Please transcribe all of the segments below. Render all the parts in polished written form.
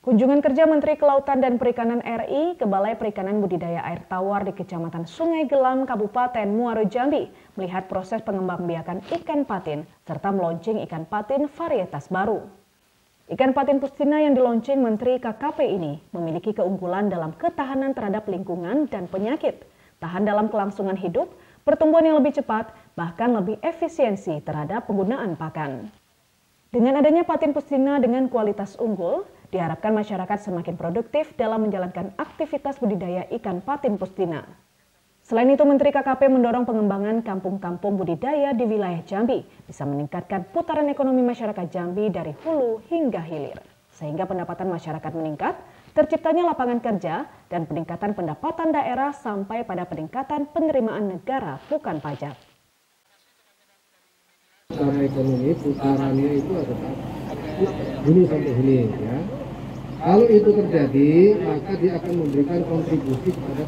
Kunjungan kerja Menteri Kelautan dan Perikanan RI ke Balai Perikanan Budidaya Air Tawar di Kecamatan Sungai Gelam, Kabupaten Muaro Jambi, melihat proses pengembangbiakan ikan patin serta meluncing ikan patin varietas baru. Ikan patin Pustina yang diluncing Menteri KKP ini memiliki keunggulan dalam ketahanan terhadap lingkungan dan penyakit, tahan dalam kelangsungan hidup, pertumbuhan yang lebih cepat, bahkan lebih efisiensi terhadap penggunaan pakan. Dengan adanya patin Pustina dengan kualitas unggul, diharapkan masyarakat semakin produktif dalam menjalankan aktivitas budidaya ikan patin Pustina. Selain itu, Menteri KKP mendorong pengembangan kampung-kampung budidaya di wilayah Jambi bisa meningkatkan putaran ekonomi masyarakat Jambi dari hulu hingga hilir. Sehingga pendapatan masyarakat meningkat, terciptanya lapangan kerja, dan peningkatan pendapatan daerah sampai pada peningkatan penerimaan negara bukan pajak. Secara ekonomi putarannya itu adalah hulu sampai hilir ya. Kalau itu terjadi, maka dia akan memberikan kontribusi kepada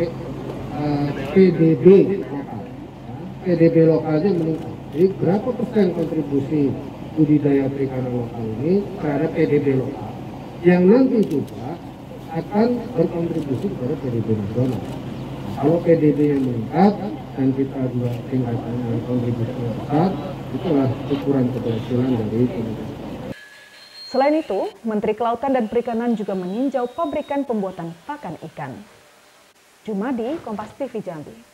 PDB lokal. PDB lokalnya meningkat. Jadi berapa persen kontribusi budidaya perikanan lokal ini terhadap PDB lokal, yang nanti juga akan berkontribusi kepada PDB nasional. Kalau PDB yang meningkat dan kita juga tingkatnya kontribusi yang besar, itulah ukuran keberhasilan dari pemerintah. Selain itu, Menteri Kelautan dan Perikanan juga meninjau pabrikan pembuatan pakan ikan. Jumadi, Kompas TV Jambi.